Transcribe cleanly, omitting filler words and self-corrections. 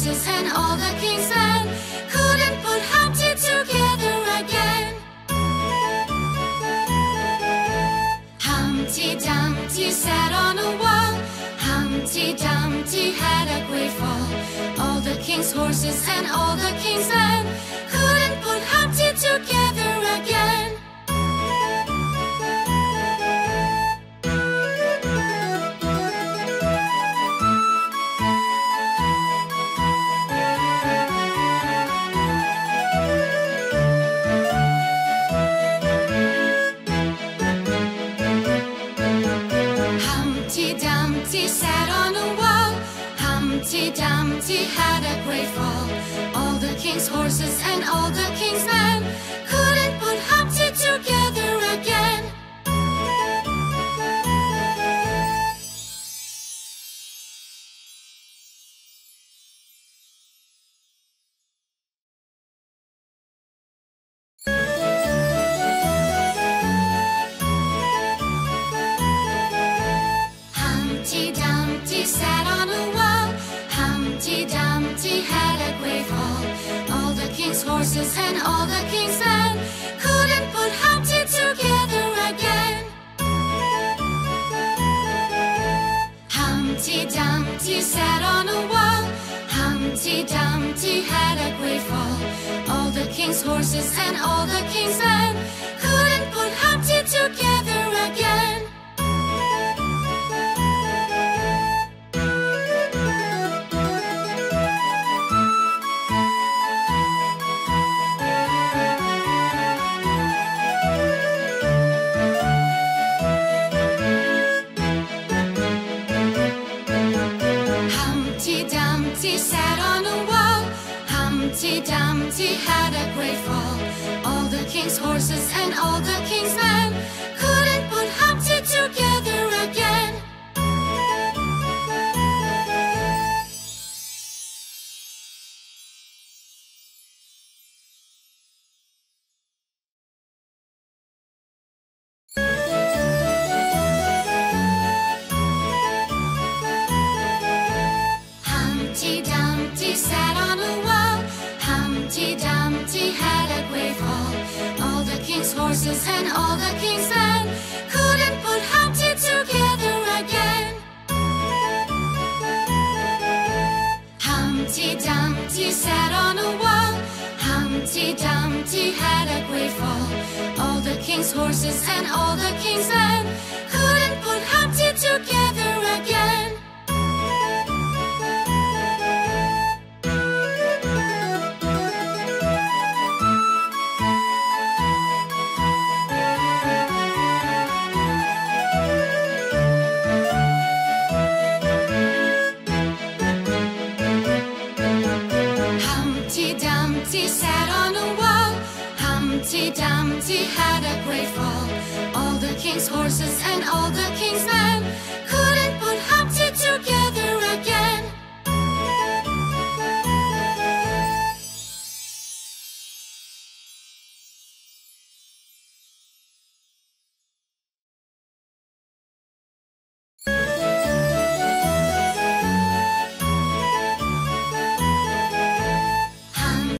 horses and all the king's men couldn't put Humpty together again. Humpty Dumpty sat on a wall. Humpty Dumpty had a great fall. All the king's horses and all the king's men couldn't put Humpty together again. Humpty Dumpty sat on a wall. Humpty Dumpty had a great fall. All the king's horses and all the king's men couldn't put Humpty together again. Humpty Dumpty sat on a wall. Humpty Dumpty had a great fall. All the king's horses and all the king's men couldn't put Humpty together again. Humpty Dumpty sat on a wall. Humpty Dumpty had a great fall. All the king's horses and all the king's men couldn't put Humpty together again. Humpty Dumpty sat on a wall. Humpty Dumpty had a great fall. All the king's horses and all the king's men couldn't put Humpty together again. Humpty Dumpty sat on a wall. Humpty Dumpty had a great fall. All the king's horses and all the king's men couldn't put Humpty together again. Humpty Dumpty sat on a wall. Humpty Dumpty had a great fall. All the king's horses and all the king's men couldn't put Humpty together again. Humpty Dumpty sat on a wall. Humpty Dumpty had a great fall. All the king's horses and all the king's men